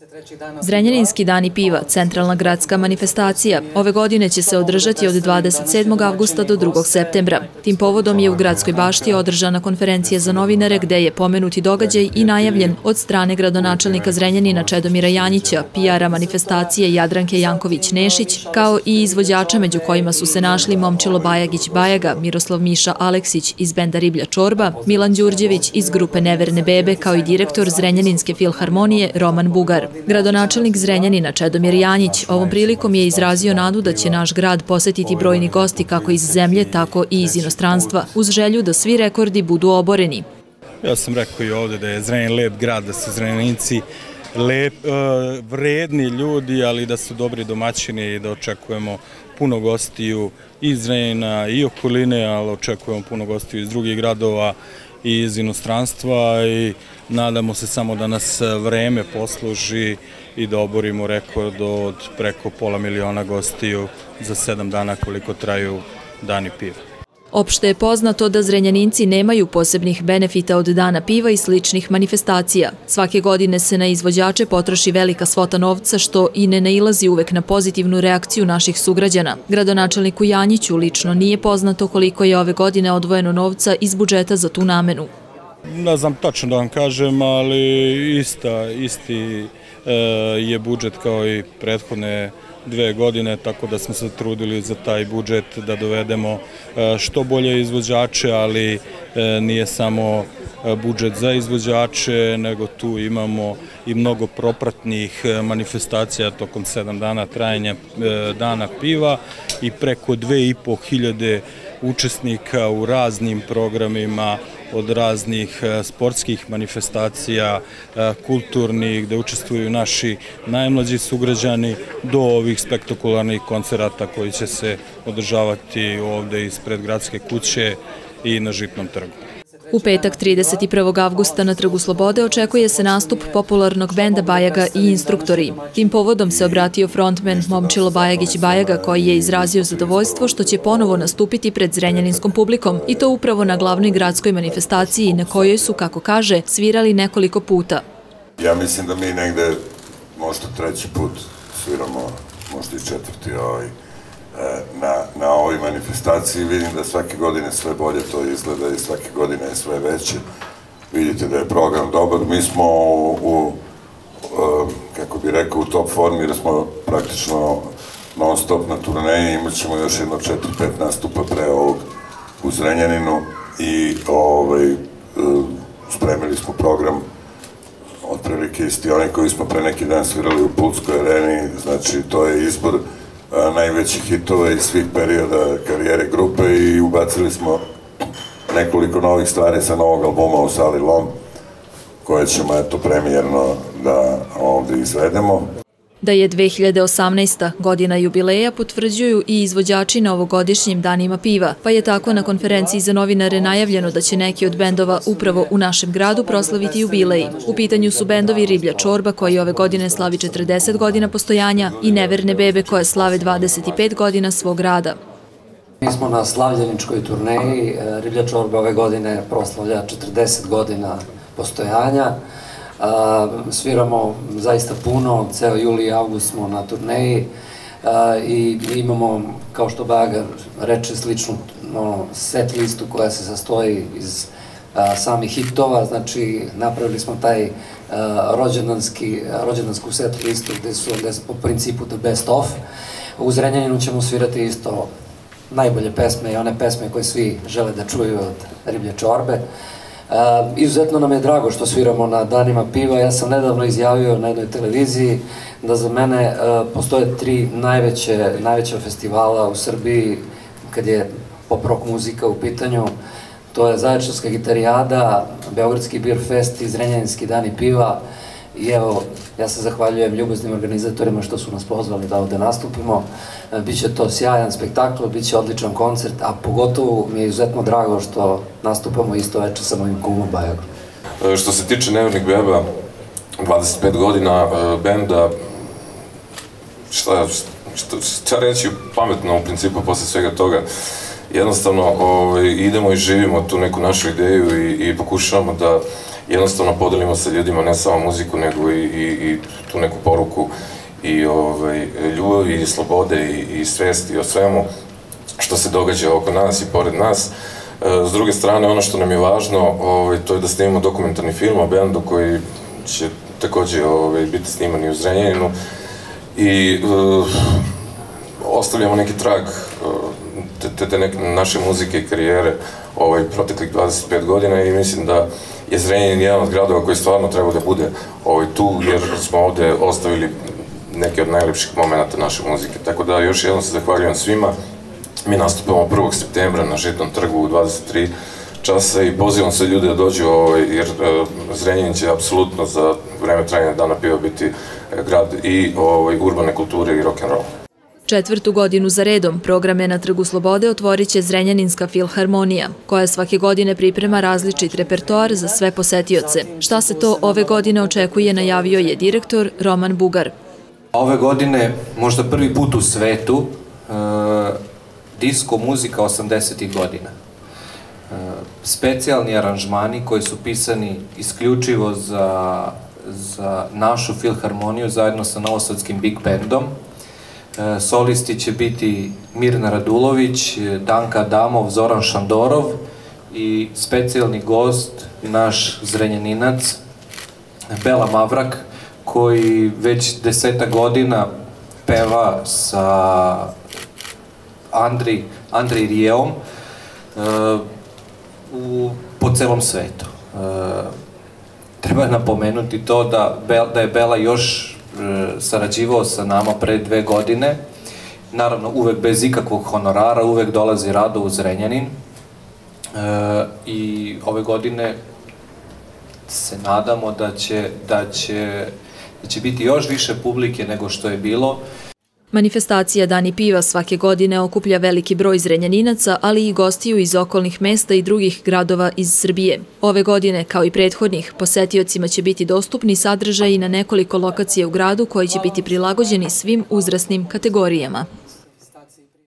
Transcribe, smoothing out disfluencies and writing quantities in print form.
Zrenjaninski dani piva, centralna gradska manifestacija, ove godine će se održati od 27. avgusta do 2. septembra. Tim povodom je u Gradskoj bašti održana konferencija za novinare gde je pomenuti događaj i najavljen od strane gradonačelnika Zrenjanina Čedomira Janjića, PR-a manifestacije Jadranke Janković-Nešić, kao i izvođača među kojima su se našli Momčilo Bajagić-Bajaga, Miroslav Miša Aleksić iz benda Riblja čorba, Milan Đurđević iz grupe Neverne bebe, kao i direktor Zrenjaninske filharmonije Roman Bugar. Gradonačelnik Zrenjanina Čedomir Janjić ovom prilikom je izrazio nadu da će naš grad posetiti brojni gosti kako iz zemlje, tako i iz inostranstva, uz želju da svi rekordi budu oboreni. Ja sam rekao i ovde da je Zrenjanin lep grad, da su Zrenjaninci vredni ljudi, ali da su dobri domaćini i da očekujemo puno gostiju iz Zrenjanina i okoline, ali očekujemo puno gostiju iz drugih gradova i iz inostranstva i nadamo se samo da nas vreme posluži i da oborimo rekord od preko 500.000 gostiju za 7 dana koliko traju dani piva. Opšte je poznato da Zrenjaninci nemaju posebnih benefita od dana piva i sličnih manifestacija. Svake godine se na izvođače potroši velika svota novca, što i ne nailazi uvek na pozitivnu reakciju naših sugrađana. Gradonačelniku Janjiću lično nije poznato koliko je ove godine odvojeno novca iz budžeta za tu namenu. Ne znam tačno da vam kažem, ali isti je budžet kao i prethodne 2 godine, tako da smo se trudili za taj budžet da dovedemo što bolje izvođače, ali nije samo budžet za izvođače, nego tu imamo i mnogo propratnih manifestacija tokom 7 dana trajanja dana piva i preko 2.500 učesnika u raznim programima, od raznih sportskih manifestacija, kulturnih, gde učestvuju naši najmlađi sugrađani, do ovih spektakularnih koncerata koji će se održavati ovde ispred Gradske kuće i na Žitnom trgu. U petak 31. avgusta na Trgu Slobode očekuje se nastup popularnog benda Bajaga i instruktori. Tim povodom se obratio frontmen Momčilo Bajagić-Bajaga koji je izrazio zadovoljstvo što će ponovo nastupiti pred zrenjaninskom publikom i to upravo na glavnoj gradskoj manifestaciji na kojoj su, kako kaže, svirali nekoliko puta. Ja mislim da mi negde možda 3. put sviramo, možda i 4. Na ovoj manifestaciji. Vidim da svake godine sve bolje to izgleda i svake godine je sve veće. Vidite da je program dobar. Mi smo kako bi rekao, u top formi jer smo praktično non stop na turneji. Imat ćemo još jedno 4-5 nastupa pre ovog u Zrenjaninu i spremili smo program otprilike isti onaj koji smo pre neki dan svirali u Pulskoj areni. Znači to je izbor najvećih hitova iz svih perioda karijere grupe i ubacili smo nekoliko novih stvari sa novog albuma u sali Lom, koje ćemo premijerno da ovde izvedemo. Da je 2018. godina jubileja potvrđuju i izvođači na ovogodišnjim danima piva, pa je tako na konferenciji za novinare najavljeno da će neki od bendova upravo u našem gradu proslaviti jubilej. U pitanju su bendovi Riblja čorba koji ove godine slavi 40 godina postojanja i Neverne bebe koje slave 25 godina svog rada. Mi smo na slavljeničkoj turneji, Riblja čorba ove godine proslavlja 40 godina postojanja. Sviramo zaista puno, ceo juli i avgust smo na turneji i imamo, kao što Bajaga reče, sličnu set listu koja se sastoji iz samih hitova, znači napravili smo taj rođendansku set listu gde su po principu the best of. U Zrenjaninu ćemo svirati isto najbolje pesme i one pesme koje svi žele da čuju od Riblje čorbe. Izuzetno nam je drago što sviramo na danima piva. Ja sam nedavno izjavio na jednoj televiziji da za mene postoje 3 najveća festivala u Srbiji kad je pop rock muzika u pitanju. To je Zaječarska gitarijada, Beogradski beer fest i Zrenjaninski dani piva. I evo, ja se zahvaljujem ljubaznim organizatorima što su nas pozvali da ovde nastupimo. Biće to sjajan spektakl, biće odličan koncert, a pogotovo mi je izuzetno drago što nastupamo isto večer sa mojim kumom Bajagom. Što se tiče Nevernih beba, 25 godina benda, šta reći pametno u principu posle svega toga. Jednostavno idemo i živimo tu neku našu ideju i pokušavamo da jednostavno podelimo sa ljudima ne samo muziku, nego i tu neku poruku i ljubavi i slobode i svesti o svemu što se događa oko nas i pored nas. S druge strane, ono što nam je važno, to je da snimimo dokumentarni film o bendu koji će takođe biti sniman i u Zrenjaninu i ostavljamo neki trag te naše muzike i karijere proteklih 25 godina i mislim da je Zrenjanin jedan od gradova koji stvarno treba da bude tu, jer smo ovde ostavili neke od najlepših momenta naše muzike. Tako da još jednom se zahvaljujem svima. Mi nastupamo 1. septembra na Žitnom trgu u 23 časa i pozivam sve ljude da dođu, jer Zrenjanin će apsolutno za vreme trajanja Dana piva biti grad i urbane kulture i rock'n'roll. 4. godinu za redom programe na Trgu Slobode otvorit će Zrenjaninska filharmonija, koja svake godine priprema različit repertoar za sve posetioce. Šta se to ove godine očekuje, najavio je direktor Roman Bugar. Ove godine, možda prvi put u svetu, disko muzika 80. godina. Specijalni aranžmani koji su pisani isključivo za našu filharmoniju zajedno sa Novosadskim Big Bandom. Solisti će biti Mirna Radulović, Danka Adamov, Zoran Šandorov i specijalni gost, naš Zrenjaninac, Bela Mavrak, koji već 10 godina peva sa Andrej Rijevom po celom svetu. Treba napomenuti to da je Bela još sarađivao sa nama pre 2 godine. Naravno, uvek bez ikakvog honorara, uvek dolazi rado u Zrenjanin. I ove godine se nadamo da će biti još više publike nego što je bilo. Manifestacija Dani piva svake godine okuplja veliki broj Zrenjaninaca, ali i gostiju iz okolnih mesta i drugih gradova iz Srbije. Ove godine, kao i prethodnih, posetiocima će biti dostupni sadržaji na nekoliko lokacija u gradu koji će biti prilagođeni svim uzrasnim kategorijama.